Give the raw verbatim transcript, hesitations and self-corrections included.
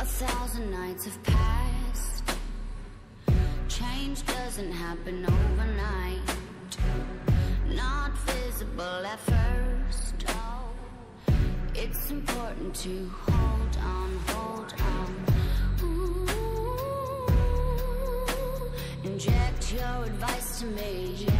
A thousand nights have passed. Change doesn't happen overnight. Not visible at first. It's important to hold on, hold on. Ooh, inject your advice to me.